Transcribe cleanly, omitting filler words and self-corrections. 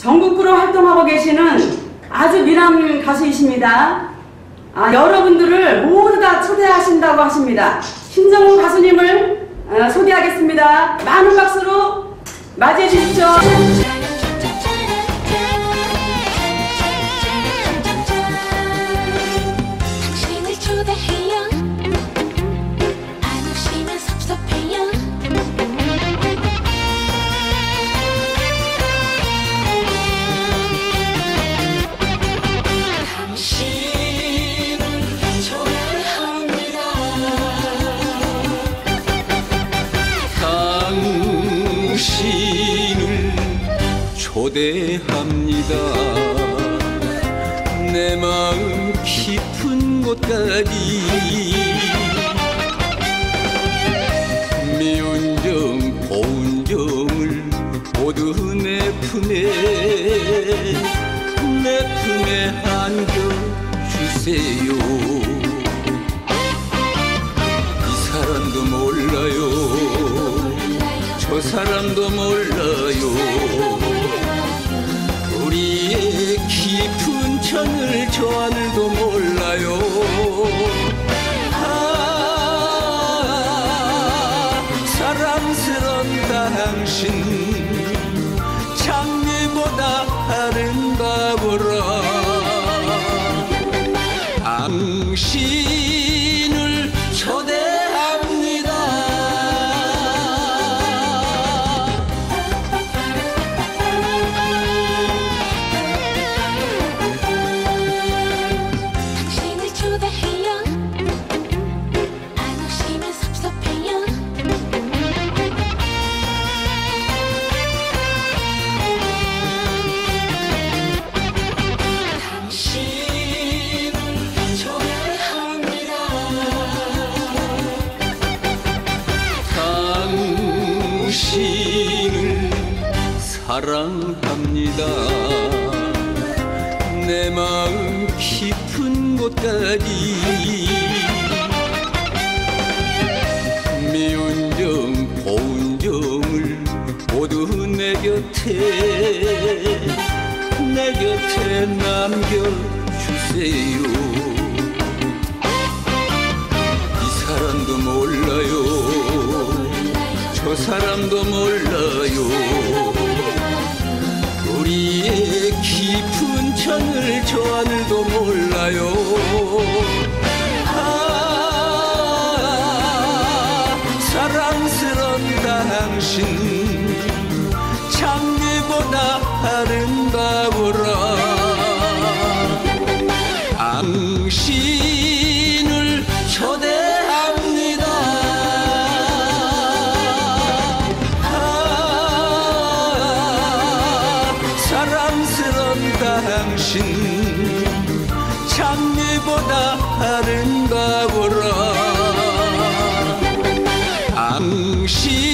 전국구로 활동하고 계시는 아주 미남 가수이십니다. 여러분들을 모두 다 초대하신다고 하십니다. 신정훈 가수님을 소개하겠습니다. 많은 박수로 맞이해 주십시오. 당신을 초대해요. 안 오시면 섭섭해요. 당신을 초대합니다. 내 마음 깊은 곳까지 미운 정 고운 정을 모두 내 품에 안겨주세요. 이 사람도 몰라요, 저 사람도 몰라요. 우리의 깊은 천을 저 하늘도 몰라요. 사랑스러운 당신 장미보다 아름다워라. 당신을 초대합니다. 당신을 초대해요. 안 오시면 섭섭해요. 당신을 초대합니다. 당신을 사랑합니다. 내 마음 깊은 곳까지 미운 정 고운 정을 모두 내 곁에 남겨주세요. 이 사람도 몰라요, 저 사람도 몰라요. 우리의 깊은 천을 저 하늘도 몰라요. 사랑스러운 당신 장미보다 아름다워라. 당신을 초대합니다. 사랑스러운 당신 장미보다 아름다워라. 당신